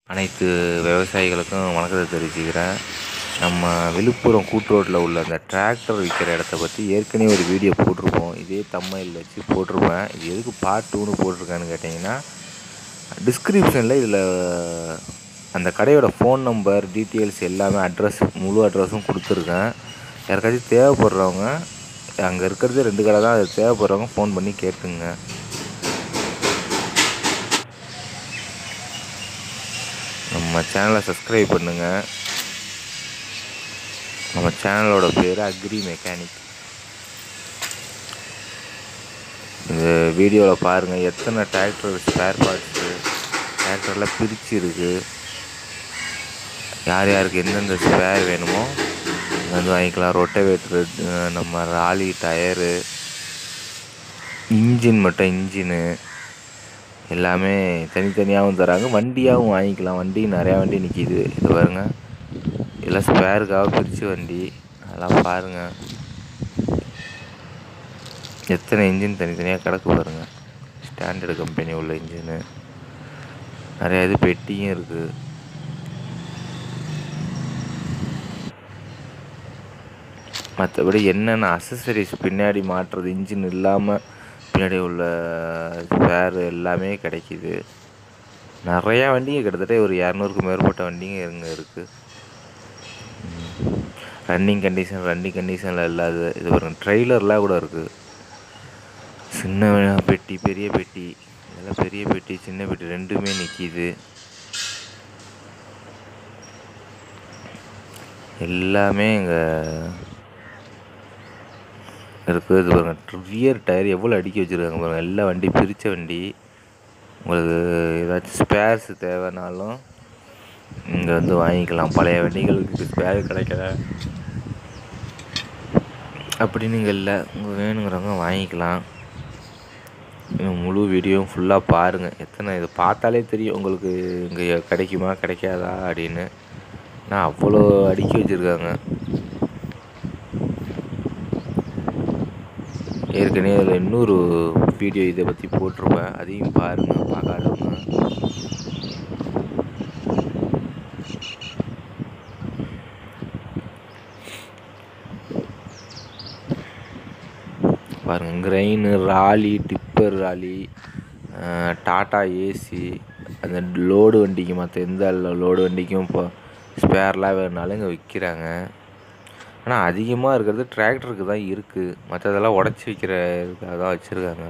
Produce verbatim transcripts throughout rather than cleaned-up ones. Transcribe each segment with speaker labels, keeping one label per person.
Speaker 1: அனைத்து விவசாயிகளுக்கும் வணக்கத்தை தெரிவிச்சுக்கிறேன். நம்ம விழுப்புரம் கூட்ரோட்டில் உள்ள அந்த டிராக்டர் விற்கிற இடத்த பற்றி ஏற்கனவே ஒரு வீடியோ போட்டிருப்போம். இதே தம்ப்நெயில் வச்சு போட்டிருப்பேன். இது எதுக்கு பார்ட் டூன்னு போட்டிருக்கேன்னு கேட்டிங்கன்னா, டிஸ்கிரிப்ஷனில் இதில் அந்த கடையோட ஃபோன் நம்பர் டீட்டெயில்ஸ் எல்லாமே அட்ரஸ் முழு அட்ரஸும் கொடுத்துருக்கேன். யாருக்காச்சும் தேவைப்படுறவங்க, அங்கே இருக்கிறது ரெண்டு கடை தான், அது தேவைப்படுறவங்க ஃபோன் பண்ணி கேட்டுங்க. நம்ம சேனலை சப்ஸ்கிரைப் பண்ணுங்கள். நம்ம சேனலோட பேர் அக்ரி மெக்கானிக். இந்த வீடியோவில் பாருங்கள் எத்தனை டிராக்டர் ஸ்பேர் பார்ட்ஸு டிராக்டரில் பிரித்து இருக்குது. யார் யாருக்கு எந்தெந்த ஸ்பேர் வேணுமோ வந்து வாங்கிக்கலாம். ரொட்டவேட்ரு, நம்ம ராலி டயரு, இன்ஜின் மட்டும் இன்ஜினு எல்லாமே தனித்தனியாகவும் தராங்க. வண்டியாகவும் வாங்கிக்கலாம். வண்டி நிறையா வண்டி நிற்கிது. இது பாருங்கள், எல்லாம் ஸ்பேருக்காக பிரித்து வண்டி. அதெல்லாம் பாருங்கள் எத்தனை இன்ஜின் தனித்தனியாக கிடக்கு பாருங்கள். ஸ்டாண்டர்டு கம்பெனி உள்ள இன்ஜினு நிறையா இது பெட்டியும் இருக்குது. மற்றபடி என்னென்ன அசசரிஸ் பின்னாடி மாட்டுறது, இன்ஜின் இல்லாமல் பின்னாடி உள்ள ஸ்பேர் எல்லாமே கிடைக்கிது. நிறையா வண்டிங்க, கிட்டத்தட்ட ஒரு இரநூறுக்கும் மேற்பட்ட வண்டிங்க இங்கே இருக்குது. ரன்னிங் கண்டிஷன் ரன்னிங் கண்டிஷனில் இல்லாத இது பாருங்கள், ட்ரெய்லர்லாம் கூட இருக்குது. சின்ன பெட்டி பெரிய பெட்டி இதெல்லாம், பெரிய பெட்டி சின்ன பெட்டி ரெண்டுமே நிற்கிது. எல்லாமே இங்கே இருக்குது. இது பாருங்கள், ரியர் டயர் எவ்வளோ அடுக்கி வச்சுருக்காங்க பாருங்கள். எல்லா வண்டி பிரித்த வண்டி. உங்களுக்கு ஏதாச்சும் ஸ்பேர்ஸ் தேவைனாலும் இங்கே வந்து வாங்கிக்கலாம். பழைய வண்டிகளுக்கு ஸ்பேர் கிடைக்கல அப்படின்னு இங்கே இல்லை, உங்கள் வேணுங்கிறவங்க வாங்கிக்கலாம். முழு வீடியோவும் ஃபுல்லாக பாருங்கள். எத்தனை இது பார்த்தாலே தெரியும் உங்களுக்கு இங்கே கிடைக்குமா கிடைக்காதா அப்படின்னு. நான் அவ்வளோ அடுக்கி வச்சுருக்காங்க. ஏற்கனவே அதில் இன்னொரு வீடியோ இதை பற்றி போட்டிருப்பேன், அதையும் பாருங்கள் பார்க்காதவங்க. பாருங்கள், crane, trolley, tipper trolley, Tata Ace, அந்த லோடு வண்டிக்கு மற்ற எந்த லோடு வண்டிக்கும் இப்போ ஸ்பேர்லாம் வேணுனாலும் இங்கே விற்கிறாங்க. ஆனால் அதிகமாக இருக்கிறது டிராக்டருக்கு தான் இருக்குது. மற்றதெல்லாம் உடச்சி விற்கிற இதுக்காக தான் வச்சுருக்காங்க.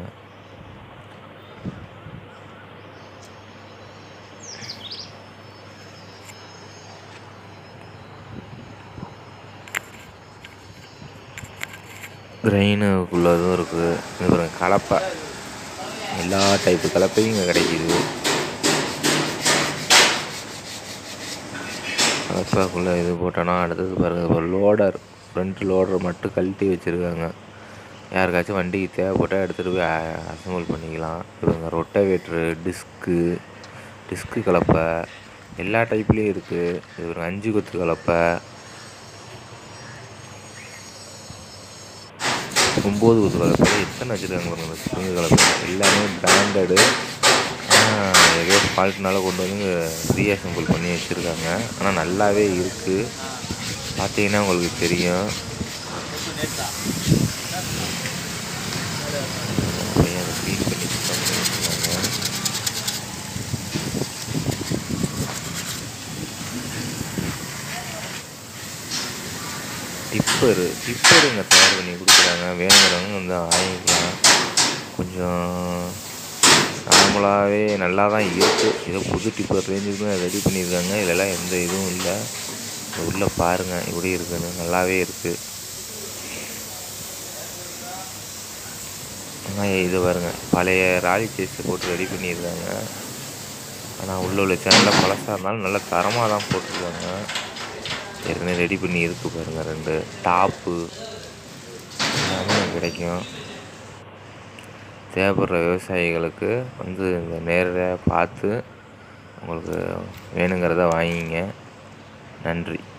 Speaker 1: கிரெயினுக்குள்ளதும் இருக்குது. இது பாருங்கள், கலப்பை, எல்லா டைப்பு கலப்பையும் இங்கே கிடைக்கிது. கலப்பைக்குள்ளே இது போட்டோன்னா அடுத்தது பாருங்கள், ஒரு லோடர், ஃப்ரண்ட் லோடர் மட்டும் கழட்டி வச்சுருக்காங்க. யாருக்காச்சும் வண்டிக்கு தேவைப்பட்டால் எடுத்துகிட்டு போய் அசம்பிள் பண்ணிக்கலாம். இவங்க ரொட்டவேட்ரு, டிஸ்க்கு டிஸ்க்கு கலப்பை எல்லா டைப்லேயும் இருக்குது. இது ஒரு அஞ்சு கொத்து கலப்பை, ஒம்பது கொத்து கலப்பை, எத்தனை வச்சுருக்காங்க பாருங்கள். ஸ்ப்ரிங்கு கலப்பை எல்லாமே பிராண்டடு. ஏதோ ஃபால்ட்னால கொண்டு வந்து ரீஅசம்பிள் பண்ணி வச்சுருக்காங்க. ஆனால் நல்லாவே இருக்குது, பார்த்தீங்கன்னா உங்களுக்கு தெரியும். க்ளீன் பண்ணி வச்சுருக்காங்க. டிப்பரு டிப்பர் இங்கே தயார் பண்ணி கொடுக்குறாங்க. வேணுங்கிறவங்க வந்து வாங்கிக்கலாம். கொஞ்சம் நார்மலாகவே நல்லா தான் இருக்குது. ஏதோ புது டிப்பர் ரேஞ்சுக்கு ரெடி பண்ணியிருக்காங்க. இதெல்லாம் எந்த இதுவும் இல்லை. உள்ளே பாருங்கள் இப்படி இருக்குன்னு, நல்லாவே இருக்குது. ஆனால் இது பாருங்கள், பழைய ராலி சேஸை போட்டு ரெடி பண்ணியிருக்காங்க. ஆனால் உள்ள உள்ள சேனலில் பழசாக இருந்தாலும் நல்லா தரமாக தான் போட்டிருக்காங்க. ஏற்கனவே ரெடி பண்ணி இருக்கு பாருங்கள். ரெண்டு டாப்பு எல்லாமே கிடைக்கும். தேவைப்படுற விவசாயிகளுக்கு வந்து இந்த நேரடியாக பார்த்து உங்களுக்கு வேணுங்கிறத வாங்கிங்க. நன்றி.